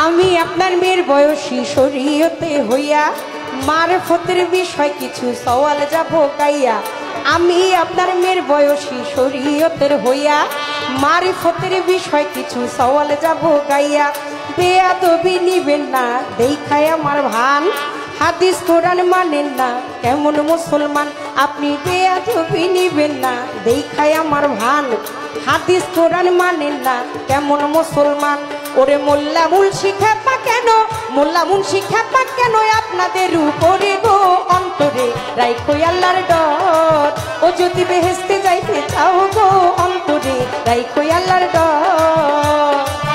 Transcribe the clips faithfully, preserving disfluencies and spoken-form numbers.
আমি আপনার মেয়ের বয়সী শরীয়তে হইয়া মারফতের বিষয় কিছু সওয়াল যাব গাইয়া। আমি আপনার মেয়ের বয়সী শরীয়তের হইয়া মারফতের বিষয় কিছু সওয়াল যাব গাইয়া। বেয়াদবি নিবেন না দেখায় আমার ভান, হাদিস কোরআন মানেন না কেমন মুসলমান। আপনি বেয়াদবি নিবেন না দেখায় আমার ভান, হাদিস কোরআন মানেন না কেমন মুসলমান। ওরে মোল্লা মুন্সি খেপা কেন, মোল্লা মুন্সি খেপা কেন আপনাদের উপরে গো অন্তরে রাইখো আল্লাহর ডর। ও যদি বেহেশতে যাইতে চাও গো অন্তরে রাইখো আল্লাহর ডর।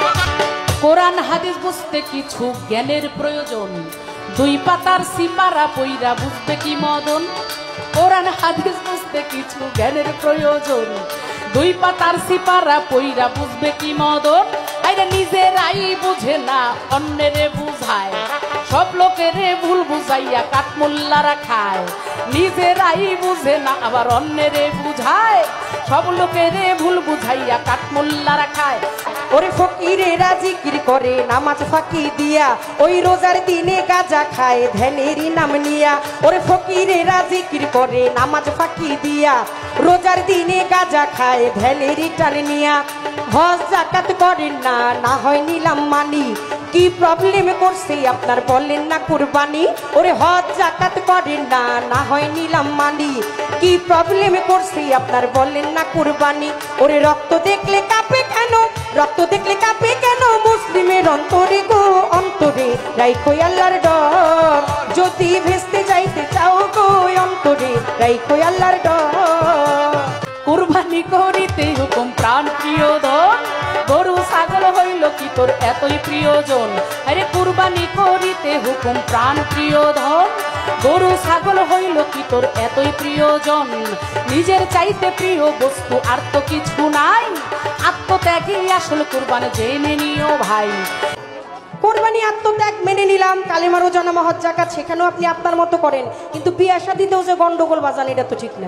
কোরআন হাদিস বুঝতে কিছু জ্ঞানের প্রয়োজন, দুই পাতার সিপারা পইরা বুঝতে কি মদন। কোরআন হাদিস বুঝতে কিছু জ্ঞানের প্রয়োজন, দুই পাতার সিপারা পইরা বুঝবে কি মদন। আরে নিজেরাই বুঝে না অন্যেরে বুঝায়, সব লোকেরে ভুল বুঝাইয়া কাঠমোল্লারা খায়। নিজেরাই বুঝে না আবার অন্যেরে বুঝায়, সব লোকেরে ভুল বুঝাইয়া কাঠমোল্লারা খায়। ওরে ফকিরেরা জিকির করে নামাজ ফাঁকি দিয়া, ওই রোজার দিনে গাঁজা খায় ধ্যানেরই নাম নিয়া। ওরে ফকিরেরা জিকির করে নামাজ ফাঁকি দিয়া, রোজার দিনে গাঁজা খায় ধ্যানেরই টান নিয়া। হজ জাকাত করেন না, না হয় নিলাম মানি, কি প্রবলেম করছে আপনার বলেন না কুরবানি। ওরে হজ জাকাত করেন না, না হয় নিলাম মানি, কি প্রবলেম করছে আপনার বলেন না কুরবানি। ওরে রক্ত দেখলে কাঁপে কেন, রক্ত দেখলে কাঁপে কেন মুসলিমের অন্তরে গো অন্তরে রাইখো আল্লাহর ডর। যদি ভেস্তে যাইতে চাও গো অন্তরে রাইখো আল্লাহর ডর। কুরবানি করিতে হুকুম প্রাণ প্রিয়ধন, গরু ছাগল হইল কি তোর এতই প্রিয়জন। আরে কুরবানি করিতে হুকুম প্রাণ প্রিয়ধন, গরু ছাগল হইল কি তোর এতই প্রিয়জন। নিজের চাইতে প্রিয় বস্তু আর তো কিছু নাই, আত্মত্যাগী আসল কুরবানি জেনে নিও ভাই। কোরবানি আত্মত্যাগ মেনে নিলাম, কালেমা রোজা নামাজ হজ যাকাত সেখানেও আপনি আপনার মতো করেন, কিন্তু বিয়ে শাদীতেও যে গন্ডগোল বাজান এটা তো ঠিক না।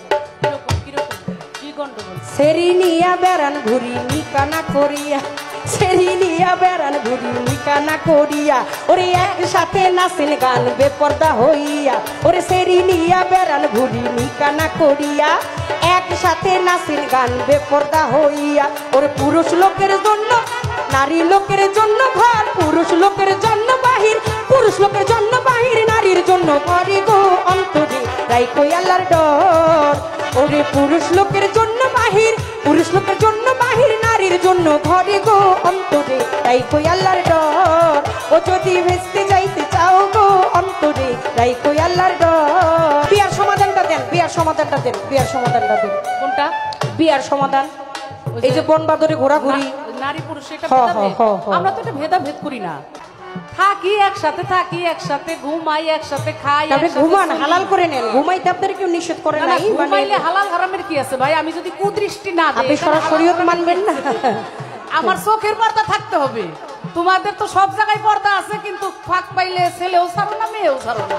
সেরি নিয়া বেড়ান ঘুরি নিকানা করিয়া, সেরি নিয়া বেড়ান ঘুরি নিকানা করিয়া। ওরে একসাথে নাচেন গান বেপর্দা হইয়া, ওরে সেরি নিয়া বেড়ান ঘুরি নিকানা করিয়া, একসাথে নাচেন গান বেপর্দা হইয়া। ওরে পুরুষ লোকের জন্য নারী লোকের জন্য ঘর, পুরুষ লোকের জন্য বাহির, পুরুষ লোকের জন্য বাহির, নারীর জন্য ঘরে গো অন্তরে রাইখো আল্লাহর ডর। ওরে পুরুষ লোকের জন্য বাহির, পুরুষ লোকের জন্য বাহির, নারীর জন্য ঘরে গো অন্তরে রাইখো আল্লাহর ডর। ও যদি ভেস্তে যাইতে চাও গো অন্তরে রাইখো আল্লাহর ডর। বিয়ার সমাধানটা দেন, বিয়ার সমাধানটা দেন, বিয়ার সমাধানটা দেন। কোনটা বিয়ার সমাধান? এই যে বন বাদরে ঘোরাঘুরি, নারী পুরুষ এটা ভেদাভেদ, আমরা তো এটা ভেদাভেদ করি না। থাকি একসাথে, থাকি একসাথে, ঘুমাই একসাথে, খাই একসাথে। ঘুমান হালাল করে নেন, ঘুমাইতে আপনার কেউ নিষেধ করে নাই। ঘুমাইলে হালাল হারামের কি আছে ভাই? আমি যদি কুদৃষ্টি না দেই, আপনি সরাসরি মানবেন না। আমার চোখের পর্দা থাকতে হবে। তোমাদের তো সব জায়গায় পর্দা আছে, কিন্তু ফাঁক পাইলে ছেলেও ছাড়ো না, মেয়েও ছাড়ো না।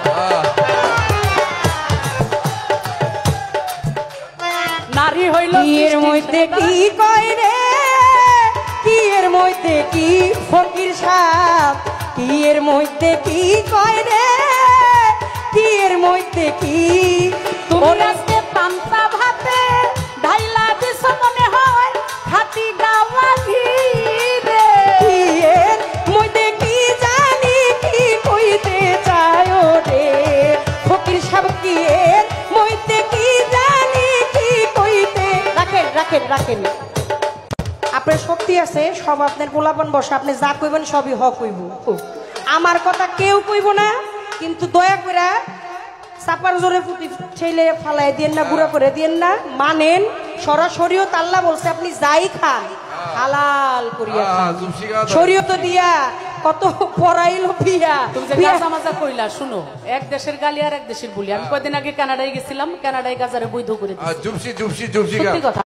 নারী হইল এর মধ্যে কি কয় রে, কি এর মধ্যে কি ফকির সাপ, কি এর মধ্যে কি কয় রে, কি এর মধ্যে কি। তুমি আজকে পান্তা ভাতে ঢাইলা দিছ মনে হয় খাটি গাওয়ালি রে। কি এর মধ্যে কি জানি কি কইতে চায় রে, ফকির সাপ কি এর মধ্যে কি জানি কি কইতে। রাখেন রাখেন রাখেন, আপনার শক্তি আছে, সব আপনার পোলাপন বসে, আপনি যা কইবেন সবই হক কইব। আমার কথা কেউ কইব না, কিন্তু দয়া করে চাপার জোরে ফুটি ছেলে ফালাই দিয়েন না, বুড়া করে দিয়েন না, মানেন সরাসরিও আল্লাহ বলছে আপনি যাই খান হালাল করিয়া খান। শরীয়ত দিয়া কত পড়াইলো বিয়া। তুমি যে গাজা মাজা কইলা, শুনো, এক দেশের গালি আর এক দেশের বলি। আমি কয়দিন আগে কানাডায় গেছিলাম, কানাডায় গাজারে বৈধ করে দিয়েছে। জুপসি জুপসি জুপসি সত্যি কথা।